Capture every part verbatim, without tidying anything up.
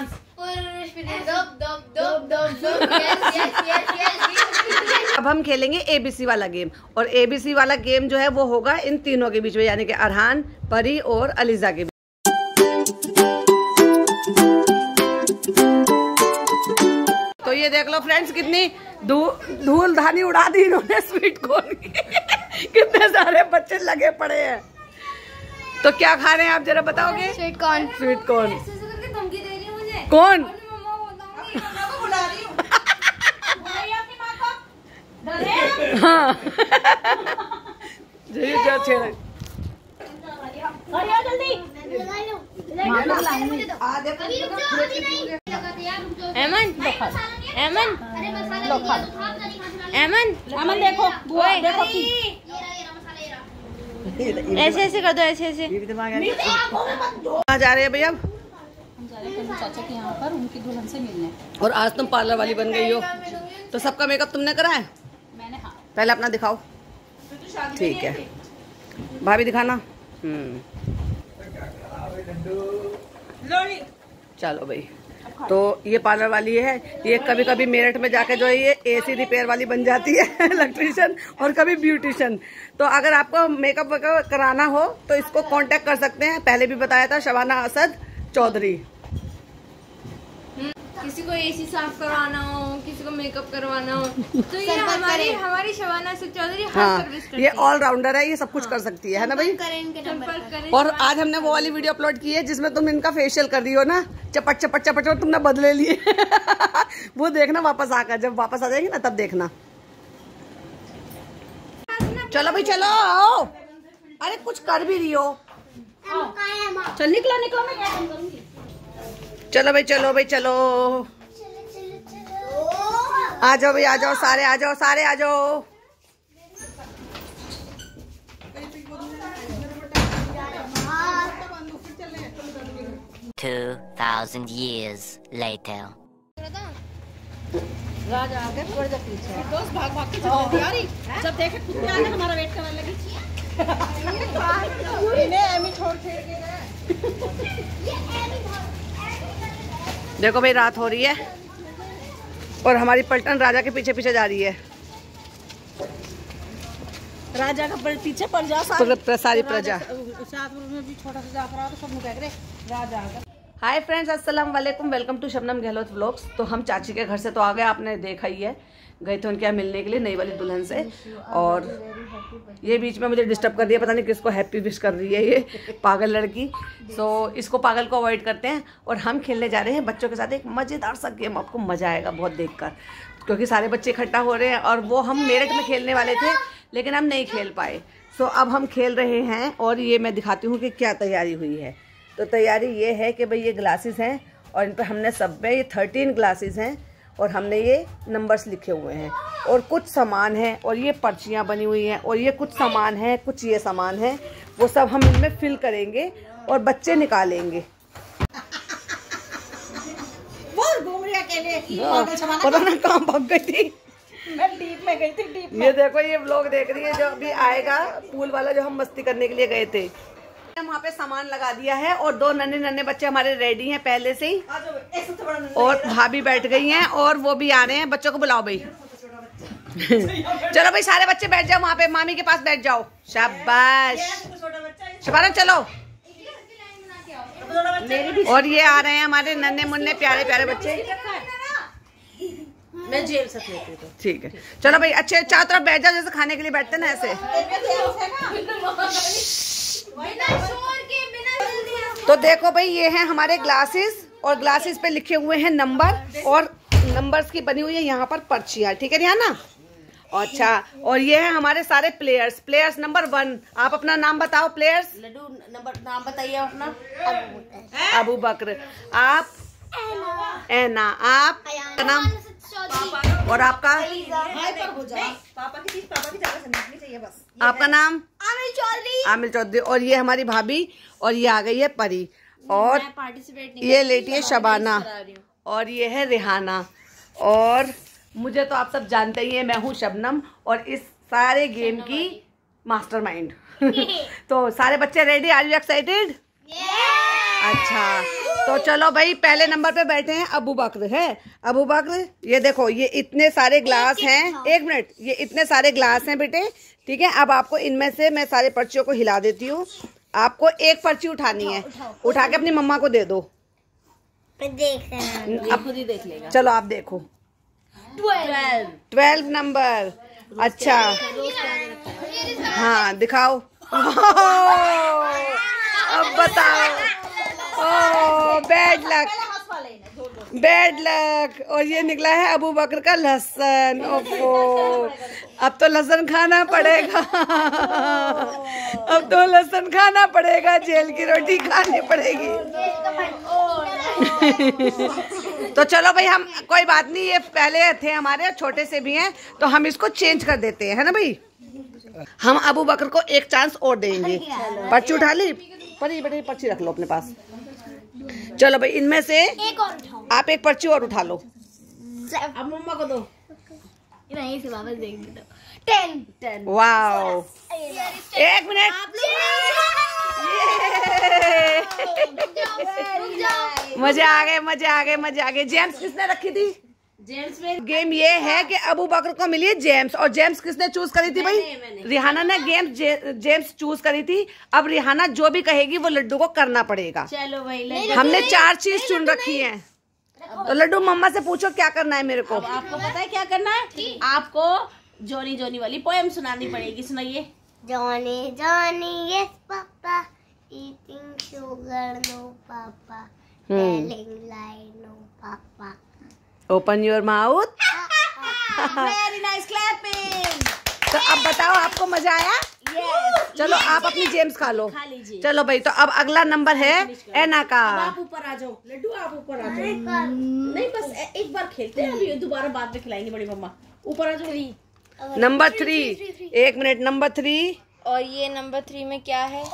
Dance. अब हम खेलेंगे एबीसी वाला गेम, और एबीसी वाला गेम जो है वो होगा इन तीनों के बीच में, यानी कि अरहान, परी और अलीजा के बीच। तो ये देख लो फ्रेंड्स, कितनी धूल धानी उड़ा दी इन्होंने स्वीट कॉर्न की। कितने सारे बच्चे लगे पड़े हैं। तो क्या खा रहे हैं आप जरा बताओगे? Sweet corn. स्वीट कॉर्न कौन? हाँ एमन एमन एमन एमन देखो देखो ऐसे ऐसे कर दो, ऐसे ऐसे। कहाँ जा रहे हैं भैया? हम जा रहे हैं चाचा के यहाँ पर उनकी दुल्हन से मिलने। और आज तुम पार्लर वाली बन गई हो, तो सबका मेकअप तुमने करा है? मैंने। हाँ। पहले अपना दिखाओ। ठीक है भाभी दिखाना। हम्म चलो भाई। तो ये पार्लर वाली है, ये कभी कभी मेरठ में जाके जो है ये एसी रिपेयर वाली बन जाती है, इलेक्ट्रिशियन, और कभी ब्यूटिशियन। तो अगर आपको मेकअप वगैरह कराना हो तो इसको कांटेक्ट कर सकते हैं। पहले भी बताया था, शबाना असद चौधरी। किसी को एसी साफ करवाना हो, किसी को मेकअप करवाना हो, तो ये हमारी हमारी शबाना असद चौधरी हर सर्विस करती है। ये ऑलराउंडर है, ये सब कुछ हाँ। कर सकती है, है ना भाई? और आज हमने वो वाली वीडियो अपलोड की है जिसमें तुम इनका फेशियल कर रही हो ना, चपट चपट चपट चपट तुमने बदले लिए। वो देखना वापस आकर, जब वापस आ जाएगी ना तब देखना। चलो भाई चलो, आओ। अरे कुछ कर भी रही हो। चल निकलो निकलो, मैं क्या करूंगी। चलो भाई चलो भाई चलो, आ जाओ भाई, आ जाओ सारे, आ जाओ सारे, आ जाओ। Two thousand years later. राज आगे थोड़ा सा पीछे। दोस्त भाग भाग के चल रही है। जब देखे कुत्ते आने हमारा वेट करने लगी। इन्हें एमी छोड़ के गए। देखो भाई रात हो रही है और हमारी पलटन राजा के पीछे पीछे जा रही है। राजा का पीछे पड़ जा सारी प्रजा। हाय फ्रेंड्स, अस्सलाम वालेकुम, welcome to Shabnam Gehlot vlogs. तो हम चाची के घर से तो आ गए, आपने देखा ही है। गए थे उनके यहाँ मिलने के लिए, नई वाली दुल्हन से। और ये बीच में मुझे डिस्टर्ब कर दिया, पता नहीं किसको हैप्पी विश कर रही है ये पागल लड़की। सो so, इसको पागल को अवॉइड करते हैं और हम खेलने जा रहे हैं बच्चों के साथ एक मज़ेदार सा गेम। आपको मज़ा आएगा बहुत देखकर, क्योंकि सारे बच्चे इकट्ठा हो रहे हैं। और वो हम मेरठ में खेलने वाले थे लेकिन हम नहीं खेल पाए। सो so, अब हम खेल रहे हैं और ये मैं दिखाती हूँ कि क्या तैयारी हुई है। तो तैयारी ये है कि भाई ये ग्लासेस हैं और इन पर हमने सब में ये थर्टीन ग्लासेस हैं और हमने ये नंबर्स लिखे हुए हैं और कुछ सामान है और ये पर्चियाँ बनी हुई हैं और ये कुछ सामान है, कुछ ये सामान है, वो सब हम इनमें फिल करेंगे और बच्चे निकालेंगे। पता ना कहाँ भाग गई थी, मैं डीप में गई थी, डीप में। ये देखो ये व्लॉग देख रही है जो अभी आएगा, पूल वाला जो हम मस्ती करने के लिए गए थे। हम वहाँ पे सामान लगा दिया है और दो नन्हे नन्हे बच्चे हमारे रेडी हैं पहले से ही, और भाभी बैठ गई हैं और वो भी आ रहे हैं। बच्चों को बुलाओ भाई। चलो भाई सारे बच्चे बैठ जाओ, वहाँ पे मामी के पास बैठ जाओ। शाबाश शबाना, चलो। और ये आ रहे हैं हमारे नन्हे मुन्ने प्यारे प्यारे बच्चे। मैं जेल से लेती हूँ। ठीक है चलो भाई, अच्छे चारों तरफ बैठ जाओ, जैसे खाने के लिए बैठते ना ऐसे। तो देखो भाई ये हैं हमारे ग्लासेस और ग्लासेस पे लिखे हुए हैं नंबर और नंबर्स की बनी हुई है यहाँ पर पर्चियाँ। ठीक है रिहाना? अच्छा, और ये है हमारे सारे प्लेयर्स। प्लेयर्स नंबर वन, आप अपना नाम बताओ। प्लेयर्स लड्डू नंबर नाम बताइए अपना। अबू बकर। आप एना। आप का नाम और आपका? पापा की चीज पापा की जगह समझनी चाहिए बस। आपका नाम? आमिल चौधरी। आमिल चौधरी। और ये हमारी भाभी और ये आ गई है परी और ये लेटी है शबाना और ये है रिहाना। और मुझे तो आप सब जानते ही हैं, मैं हूँ शबनम और इस सारे गेम की मास्टरमाइंड। तो सारे बच्चे रेडी? Are you excited? अच्छा तो चलो भाई, पहले नंबर पे बैठे हैं अबू बकर है। अबू बकर, ये देखो, ये इतने सारे ग्लास हैं। एक मिनट, ये इतने सारे ग्लास हैं बेटे, ठीक है। अब आपको इनमें से मैं सारे पर्चियों को हिला देती हूँ। आपको एक पर्ची उठानी है, उठा के अपनी मम्मा को दे दो। अब खुद ही देख लेगा। चलो आप देखो। Twelve twelve number. अच्छा हाँ, दिखाओ। अब बताओ। Oh bad luck, bad luck. और ये निकला है अबू बकर का लहसुन। ओफो, अब तो लहसुन खाना पड़ेगा। अब तो लहसुन खाना पड़ेगा, जेल की रोटी खानी पड़ेगी। तो चलो भाई, हम कोई बात नहीं, ये पहले थे हमारे, छोटे से भी हैं, तो हम इसको चेंज कर देते हैं, है ना भाई। हम अबू बकर को एक चांस और देंगे। पर्ची उठा ली, परी बेटे पर्ची रख लो अपने पास। चलो भाई, इनमें से एक और उठाओ। आप एक पर्ची और उठा लो। अब मम्मा को दो। नहीं, इसे वापस देख दो। Ten ten. वाओ, एक मिनट। मजे आ गए, मजे आ गए, मजे आ गए। जेम्स किसने रखी थी? जेम्स में गेम ये है कि अबू बकर को मिली है जेम्स। और जेम्स किसने चूज करी थी भाई? मैंने, मैंने। रिहाना ने गेम जे, जेम्स चूज करी थी। अब रिहाना जो भी कहेगी वो लड्डू को करना पड़ेगा। चलो भाई, ले हमने चार चीज चुन रखी है। तो लड्डू मम्मा से पूछो क्या करना है मेरे को। अब आपको पता है क्या करना है? आपको जोनी जोनी वाली पोएम सुनानी पड़ेगी। सुनाइए। Johnny, Johnny, yes, Papa. Eating sugar, no, Papa. Telling lie, no, Papa. Open your mouth. Very nice clapping. तो अब बताओ, आपको मजा आया? यस। चलो आप अपनी जेम्स खा लो। खा लीजिए। चलो भाई, तो अब अगला नंबर है एना का। अब आप ऊपर आ जाओ लड्डू, आप ऊपर आ जाओ। नहीं, बस ए- एक बार खेलते हैं, अभी दोबारा बाद में खिलाएंगे बड़ी मम्मा। ऊपर आ जाओ। नंबर थ्री, एक मिनट, नंबर थ्री। और ये नंबर थ्री में क्या है?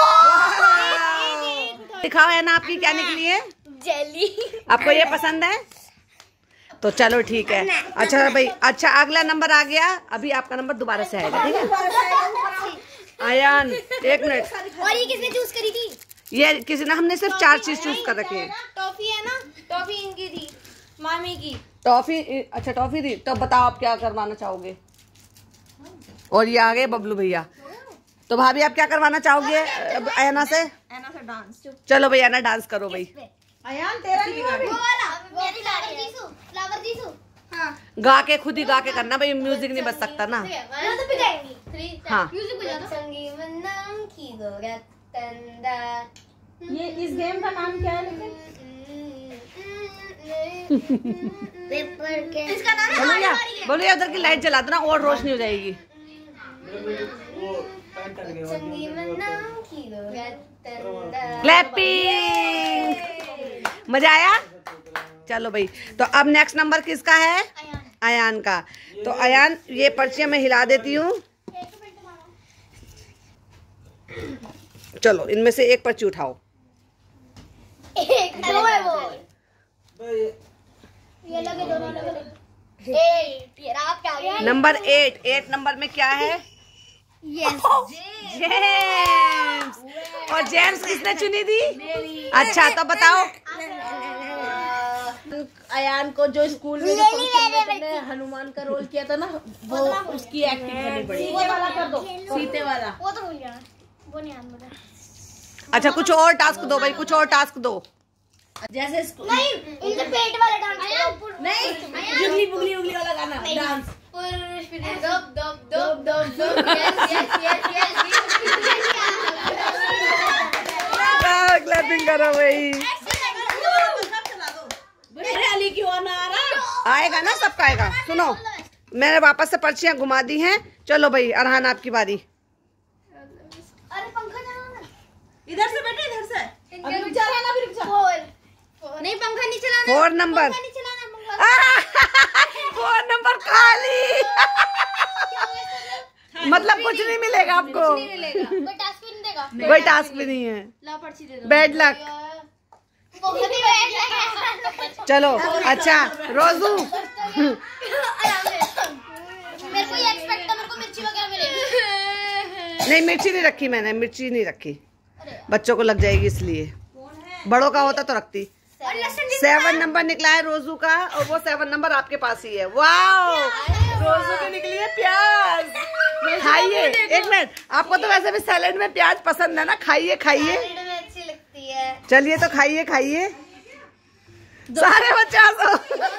दिखाओ है ना आपकी क्या निकली है। Jelly. आपको ये पसंद है? तो चलो ठीक है। अच्छा भाई, अच्छा अगला नंबर आ गया। अभी आपका नंबर दोबारा से आएगा, ठीक है। आयान, एक मिनट। और ये किसने चूज करी थी? ये किसी ने, हमने सिर्फ चार चीज चूज कर रखी है। टॉफी है ना, टॉफी इनकी थी, मामी की। टॉफी, अच्छा टॉफी दी। तो बताओ आप क्या करवाना चाहोगे। और ये आ गए बबलू भैया। तो भाभी आप क्या करवाना चाहोगे अयाना से? ऐना से डांस। चलो भैया ना, डांस करो भाई। अयान तेरा नहीं हुआ अभी। वो वाला, मेरी फ्लावर जीसू, फ्लावर जीसू। हाँ। गा के खुद ही गा के करना भाई, म्यूजिक नहीं बज सकता ना। वो तो पिटाएंगी। थ्री, हाँ। म्यूजिक बजा दो। संगी मन्नम की दो रतंदा। ये इस गेम का नाम क्या है? पेपर के इसका नाम है बोलो हमारी या, बारी है। बोलो या उधर की लाइट जला देना और रोशनी हो जाएगी। संगी मन्नम की दो रतंदा। क्लैपिंग। मजा आया? चलो भाई, तो अब नेक्स्ट नंबर किसका है? अयान का। तो अयान, ये पर्चियां मैं हिला देती हूँ। चलो इनमें से एक पर्ची उठाओ। एक दो है वो। ये लगे दोनों लगे। एट, ये आप क्या गया? नंबर एट, एट नंबर में क्या है? यस। जेम्स। और जेम्स किसने चुनी थी? अच्छा तो बताओ। अयान को जो स्कूल में जो फंक्शन में तुमने हनुमान का रोल किया था ना, वो उसकी एक्टिंग करनी पड़ेगी। ये वाला कर दो, सीते वाला। वो तो भूल गया, वो नहीं याद मुझे। अच्छा कुछ और टास्क दो भाई, कुछ और टास्क दो। जैसे स्कूल नहीं, इनके पेट वाला डांस। नहीं, जुगली बुगली उगली वाला गाना डांस। दब दब दब दब दब। Yes yes yes yes. Clapping करो भाई। मेरे अली क्यों ना आ रहा? आएगा ना, सबका आएगा। सुनो, मैंने वापस से पर्चियां घुमा दी हैं। चलो भाई अरहान आपकी बारी। अरे पंखा चलाना। इधर से बेटे, इधर से। अभी रुक जा, रहना, अभी रुक जा। फोर। नहीं, पंखा नहीं चलाना। Four number. पंखा नहीं चलाना, पंखा। फोर नंबर खाली। मतलब कुछ नहीं मिलेगा आपको। कोई टास्क भी नहीं देगा। कोई टास्क भी नहीं है। ला पर्ची दे दो। Bad luck. पंखा भी बैठ लगा। चलो अच्छा रोजू। मेरे को ये एक्सपेक्ट था, मेरे को मिर्ची वगैरह मिलेगी। नहीं मिर्ची नहीं रखी मैंने, मिर्ची नहीं रखी, बच्चों को लग जाएगी इसलिए। बड़ों का होता तो रखती। सेवन नंबर निकला है रोजू का और वो सेवन नंबर आपके पास ही है। वाओ, रोजू की निकली है प्याज। खाइए, एक मिनट, आपको तो वैसे भी सैलेड में प्याज पसंद है ना, खाइए खाइए, अच्छी लगती है। चलिए तो खाइए खाइए सारे बच्चा सो।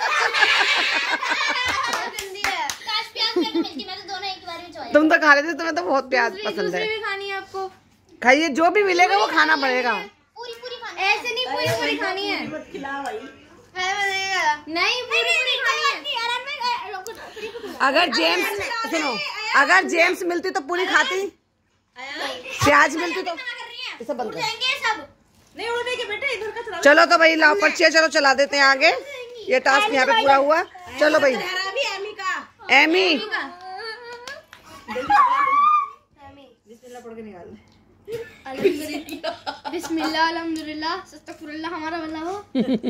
तुम तो खा लेते, तुम्हें तो बहुत प्याज पसंद है। भी खानी है आपको, खाइए, जो भी मिलेगा वो खाना पड़ेगा। पूरी पूरी खानी ऐसे नहीं, पूरी पूरी खानी है। नहीं, पूरी पूरी खानी है। अगर जेम्स सुनो, अगर जेम्स मिलती तो पूरी खाती, प्याज मिलती तो इसे बंद कर। सब नहीं उड़ने के बेटे, इधर का चलाओ। चलो तो भाई लाओ पर्चियाँ, चलो चला देते हैं आगे। ये टास्क यहाँ पे पूरा हुआ। चलो भाई भी एमी का एमी, बिस्मिल्लाह पढ़ के निकाल। बिस्मिल्लाह, अल्हम्दुलिल्लाह, अस्तगफिरुल्लाह, हमारा भला हो।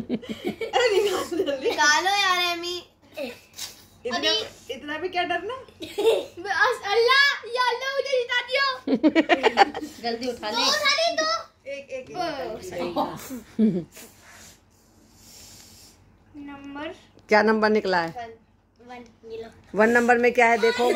निकालो यार एमी। इतना, इतना भी क्या डरना। अल्लाह, या अल्लाह मुझे जिता दियो। जल्दी उठा ले। दो साली दो। एक एक नंबर क्या नंबर निकला है? वन ये लो। वन नंबर में क्या है देखो,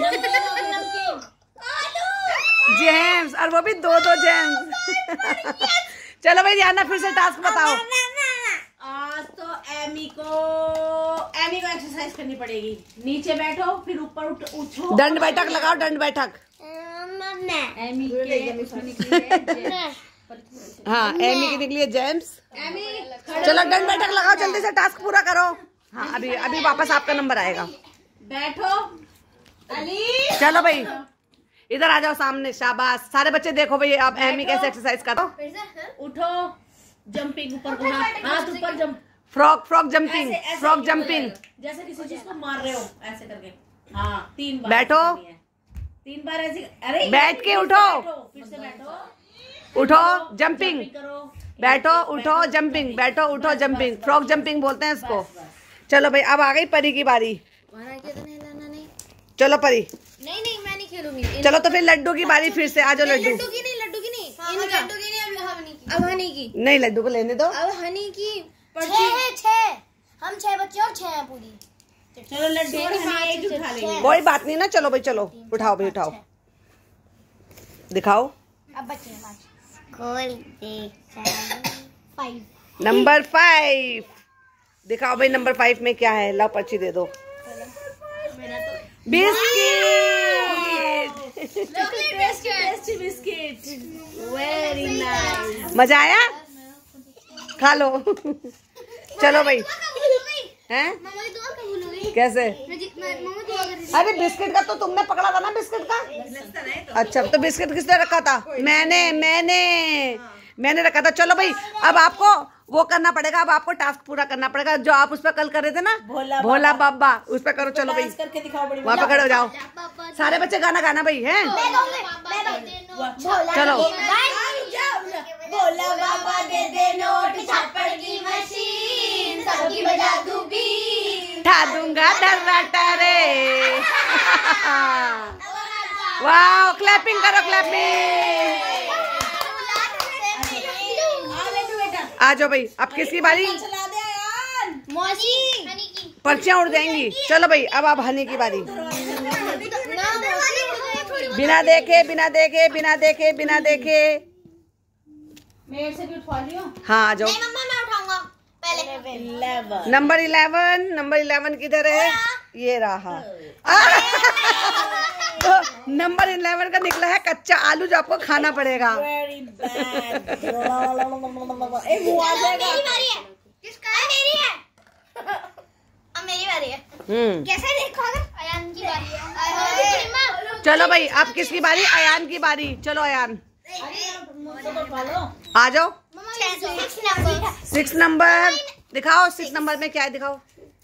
जेम्स, और वो भी दो दो जेम्स। चलो भाई रियाना, फिर से टास्क बताओ। आज तो एमी को एमी को एक्सरसाइज करनी पड़ेगी। नीचे बैठो, फिर ऊपर उठ उठो। दंड बैठक लगाओ, दंड बैठक। एमी के उसमें निकली है। हाँ, एमी की निकली है जेम्स। चलो दंड बैठक लगाओ, जल्दी से टास्क पूरा करो। हाँ, अभी अभी वापस आपका नंबर आएगा। बैठो अली। चलो भाई इधर आ जाओ सामने, शाबाश। सारे बच्चे देखो भाई आप एमी कैसे एक्सरसाइज करो। फिर से उठो, जंपिंग ऊपर को, हाथ हाथ ऊपर जंप। फ्रॉक फ्रॉक जंपिंग, ऐसे- ऐसे फ्रॉक ही जंपिंग। जैसे किसी चीज को मार रहे हो ऐसे करके। हाँ, तीन बार बैठो। ऐसे करनी है। तीन बार ऐसे। अरे बैठ के फिर से उठो। बैठो, फिर से बैठो, उठो, जंपिंग, जंपिंग करो। बैठो उठो जंपिंग, बैठो उठो जंपिंग, फ्रॉक जंपिंग बोलते हैं इसको। चलो भाई अब आ गई परी की बारी। माना के तो नहीं लाना नहीं। चलो परी, नहीं नहीं मैं नहीं खेलूंगी। चलो तो फिर लड्डू की बारी फिर से। आ जाओ लड्डू। लड्डू की नहीं, लड्डू की नहीं। इनका लड्डू की नहीं, अब हनी की। अब हनी की। नहीं, लड्डू को लेने दो। अब हनी की। छह है, छह। हम छह बच्चे और छह हैं पूरी। चलो लड्डू और हनी एक उठा लेंगे। कोई बात नहीं ना, चलो भाई चलो उठाओ भाई उठाओ, दिखाओ। अब बच्चे हैं पाँच। कोई देख फाइव। नंबर फाइव दिखाओ भाई, नंबर फाइव में क्या है? लाओ पर्ची दे दो। Biscuit. Tasty biscuit. Very nice. मजा आया? खा लो। चलो भाई, हैं? मम्मा की दुआ कबूल हो गई। कैसे? मैं जी- मैं- मम्मा दुआ कर रही थी। अरे बिस्किट का तो तुमने पकड़ा था ना, बिस्किट का। अच्छा, तो बिस्किट किसने रखा था? मैंने मैंने मैंने रखा था। चलो भाई अब आपको वो करना पड़ेगा, अब आपको टास्क पूरा करना पड़ेगा जो आप उस पर कल कर रहे थे ना, भोला भोला बाबा, उस पर करो। चलो भाई डांस करके दिखाओ बड़ी। वहाँ पे खड़े हो जाओ, सारे बच्चे गाना गाना भाई हैं। चलो भोला बाबा दे दे नोट, छापड़ की मशीन, सबकी बजा दूं बीन। ठा दूंगा दर्राटा रे। वाह, क्लैपिंग करो, क्लैपिंग। आ जाओ भाई, अब किसकी बारी? चला दे यार। मौसी हनी की। पर्चियां उड़ जाएंगी। चलो भाई अब आप हनी की बारी। बिना देखे बिना देखे बिना देखे बिना देखे मेरे से भी उठवा लियो। हाँ आ जाओ। नहीं मम्मा मैं उठाऊंगा पहले। Eleven. Number eleven, number eleven किधर है? ये रहा। तो नंबर इलेवन का निकला है कच्चा आलू जो आपको खाना पड़ेगा। Very bad. ए मुंह आ जाएगा। मेरी बारी है। किसका है? मेरी है। अब मेरी बारी है। हम्म कैसे देखो अगर अयान की बारी है। अयान चलो भाई अब किसकी बारी? अयान की बारी। चलो अयान उठवा लो। आ जाओ। Six number. सिक्स नंबर दिखाओ, सिक्स नंबर में क्या है दिखाओ।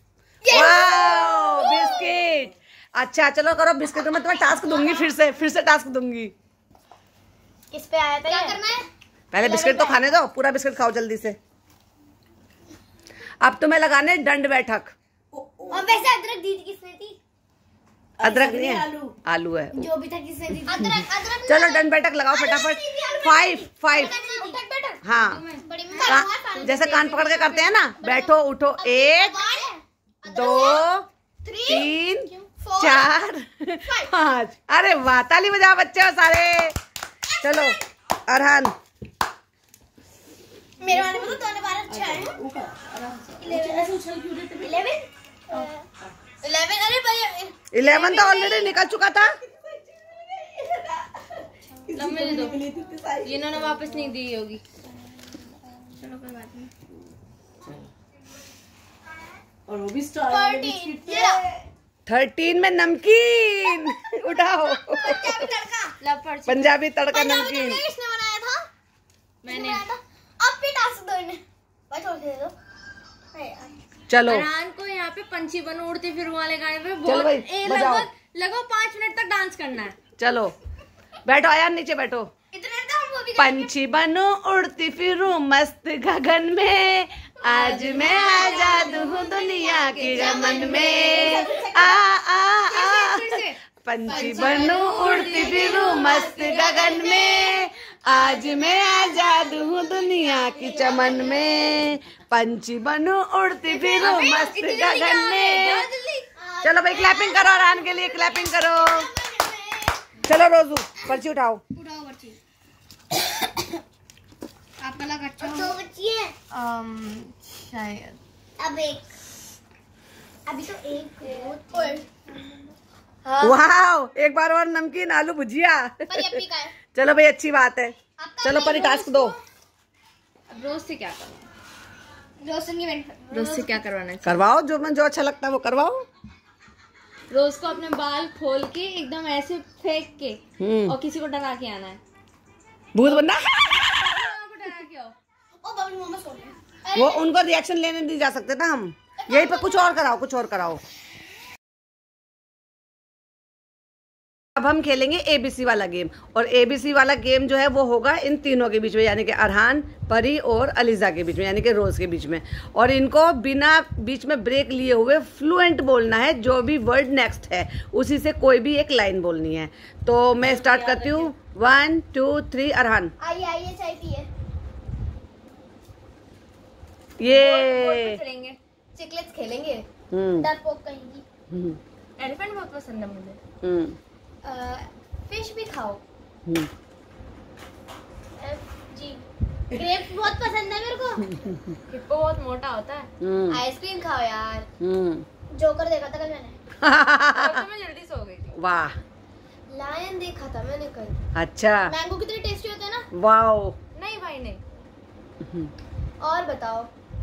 Wow, biscuit. अच्छा चलो करो बिस्किट, तो मैं तुम्हें टास्क दूंगी, फिर से फिर से टास्क दूंगी। किस पे आया था? क्या करना है? पहले बिस्किट तो खाने दो, पूरा बिस्किट खाओ जल्दी से। अब तुम्हें लगाने दंड बैठक। और वैसे अदरक दी थी किसने थी? अदरक नहीं है, आलू। आलू है। जो भी था किसने दी थी? अदरक अदरक। चलो दंड बैठक लगाओ फटाफट। फाइव फाइव उठक बैठक। हाँ का, जैसे कान पकड़ के करते हैं ना, बैठो उठो, एक दो तीन चार पाँच। अरे वाह, ताली बजाओ बच्चे हो सारे। चलो अरहान, मेरे वाले में तो तोने बार अच्छा है। इलेवन अरे भाई इलेवन तो ऑलरेडी निकल चुका था। इन्होंने वापस नहीं दी होगी। चलो कोई बात नहीं। और वो भी स्टार थर्टीन में नमकीन उठाओ। पंजाबी तड़का नमकीन किसने बनाया था? मैंने। अब भी टास्क दो इन्हें, बस और दे दो। चलो अरहान को यहाँ पे पंछी बनो उड़ते फिर वाले गाने पे चलो बहुत भाई, ए, बजाओ। लगभग लगभग पाँच मिनट तक डांस करना है। चलो बैठो आयान, नीचे बैठो। इतने तो हम वो भी पंछी बनो उड़ती फिरूं मस्त गगन में, आज मैं आजाद हूँ दुनिया के रमन में। आ आ आ पंछी बनो उड़ती फिरूं मस्त गगन में, आज मैं आजाद हूँ दुनिया की चमन में। पंछी बनो उड़ती फिरूं मस्त गगन में। चलो भाई क्लैपिंग करो अरहान के लिए, क्लैपिंग करो। चलो रोजू पर्ची उठाओ। उठाओ बच्ची। आपका लग अच्छा दो बच्ची है। शायद अब एक, अभी तो एक और वाह, एक बार और नमकीन आलू भुजिया। पर ये अपनी का है। चलो भाई अच्छी बात है। चलो परी टास्क दो। अब रोज से क्या करना? रोज संगीत रोज से क्या करवाना है? करवाओ, जो जो अच्छा लगता है वो करवाओ। रोज को अपने बाल खोल के एकदम ऐसे फेंक के हम्म और किसी को डरा के आना है। भूत बनना। को डरा के आओ। ओ बाबू मम्मा सो रहे। वो उनको रिएक्शन लेने नहीं जा सकते ना हम। यही पे कुछ और कराओ, कुछ और कराओ। अब हम खेलेंगे एबीसी वाला गेम, और एबीसी वाला गेम जो है वो होगा इन तीनों के बीच में, यानी कि अरहान, परी और अलीजा के बीच में, यानी कि रोज के बीच में। और इनको बिना बीच में ब्रेक लिए हुए फ्लुएंट बोलना है। जो भी वर्ड नेक्स्ट है उसी से कोई भी एक लाइन बोलनी है। तो मैं स्टार्ट करती हूँ। One two three. अरहान। आइए आइए चाय पिए। ये चलेंगे। चिकलेट्स खेलेंगे। हम्म डरपोक कहेंगी। हम्म एलिफेंट बहुत पसंद है मुझे। हम्म फिश भी खाओ। हम्म एफ जी। ग्रेप्स बहुत पसंद है मेरे को। हिप्पो बहुत मोटा होता है। हम्म आइसक्रीम खाओ यार। हम्म जोकर देखा था कल मैंने। तो मैं जल्दी सो गई थी। वाह, लायन देखा था मैंने कल। अच्छा, मैंगो कितने टेस्टी होते हैं ना। वाओ। नहीं भाई नहीं। और बताओ।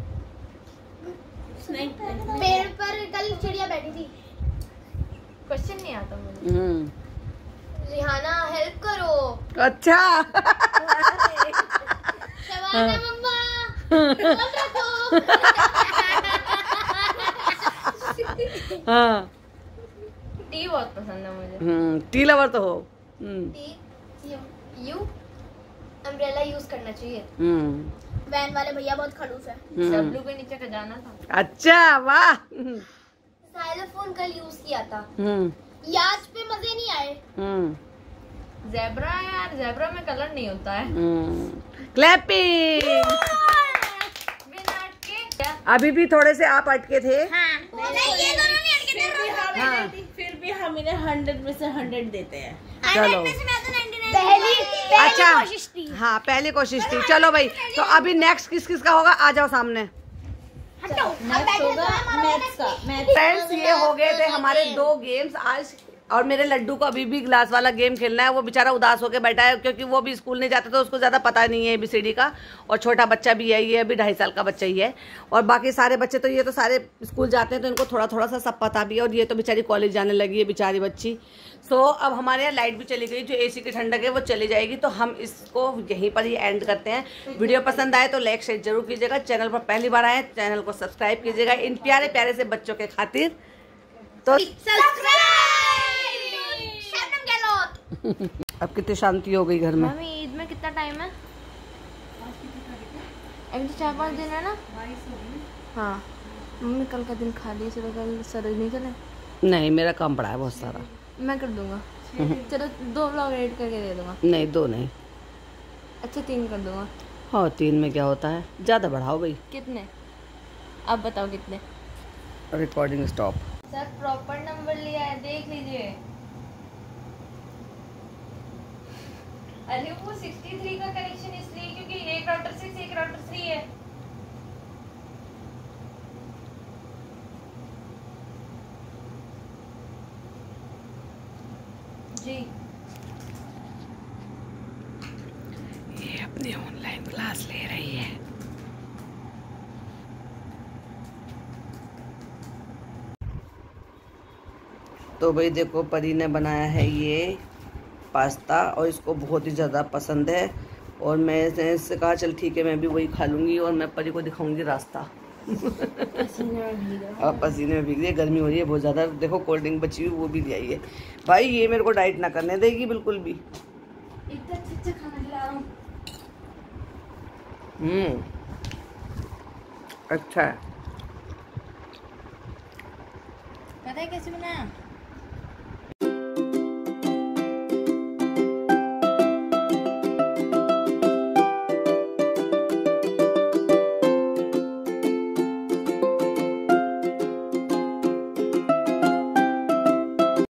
पेड़ पर कल चिड़िया बैठी थी। क्वेश्चन नहीं आता मुझे। हम्म रिहाना हेल्प करो। अच्छा। शबाना मम्मा बोल रखो। हाँ, टी बहुत पसंद है मुझे। हम्म टी लवर तो हो। Hmm you you umbrella use करना चाहिए। हम्म वैन वाले भैया बहुत खड़ूस है। हम्म। डब्लू के नीचे का जाना था। अच्छा, वाह। साइलोफोन कल यूज किया था। हम्म याच पे मजे नहीं आए। हम्म ज़ेब्रा यार, ज़ेब्रा में कलर नहीं होता है। क्लैपिंग। बिना अटके। अभी भी थोड़े से आप अटके थे। हाँ। नहीं ये दोनों नहीं अटके थे। हाँ। फिर भी हम इन्हें हंड्रेड में से हंड्रेड देते हैं। चलो पहली अच्छा, कोशिश थी। हाँ पहली कोशिश थी। चलो भाई, तो अभी नेक्स्ट किस किस का होगा? आ जाओ सामने। मैथ्स का मैथ्स फ्रेंड्स, ये हो गए थे हमारे दो गेम्स आज, और मेरे लड्डू को अभी भी ग्लास वाला गेम खेलना है। वो बेचारा उदास होकर बैठा है क्योंकि वो भी स्कूल नहीं जाता, तो उसको ज़्यादा पता नहीं है एबीसीडी का। और छोटा बच्चा भी है, ये अभी ढाई साल का बच्चा ही है। और बाकी सारे बच्चे तो ये तो सारे स्कूल जाते हैं, तो इनको थोड़ा थोड़ा सा सब पता भी है। और ये तो बेचारी कॉलेज जाने लगी है बेचारी बच्ची। सो अब हमारे यहाँ लाइट भी चली गई, जो एसी की ठंडक है वो चली जाएगी। तो हम इसको यहीं पर ही एंड करते हैं। वीडियो पसंद आए तो लाइक शेयर जरूर कीजिएगा। चैनल पर पहली बार आए चैनल को सब्सक्राइब कीजिएगा इन प्यारे प्यारे से बच्चों के खातिर। तो अब कितनी शांति हो गई घर में। मम्मी ईद में कितना टाइम है? एक तो चार पाँच दिन है ना। हाँ मम्मी कल का दिन खाली है, कल सर नहीं चले। नहीं, मेरा काम पड़ा है बहुत सारा। मैं कर दूंगा। चलो दो व्लॉग एडिट करके दे दूंगा। नहीं, दो नहीं। अच्छा तीन कर दूंगा। हाँ तीन में क्या होता है, ज़्यादा बढ़ाओ भाई। कितने? अब बताओ कितने। Recording stop. Sir proper number लिया है, देख लीजिए। अरे वो तिरेसठ का कनेक्शन इसलिए क्योंकि एक राउटर सिक्स एक राउटर थ्री है। जी ये अपनी ऑनलाइन क्लास ले रही है। तो भाई देखो परी ने बनाया है ये पास्ता और इसको बहुत ही ज़्यादा पसंद है और मैं इससे कहा चल ठीक है मैं भी वही खा लूँगी और मैं परी को दिखाऊंगी रास्ता। अब पसीने में भीग रही है, गर्मी हो रही है बहुत ज़्यादा। देखो कोल्ड ड्रिंक बची हुई वो भी ले आई है। भाई ये मेरे को डाइट ना करने देगी बिल्कुल भी। इतना अच्छा खाना खिला रहा हूँ। हम्म अच्छा है। पता है कैसे बनाया?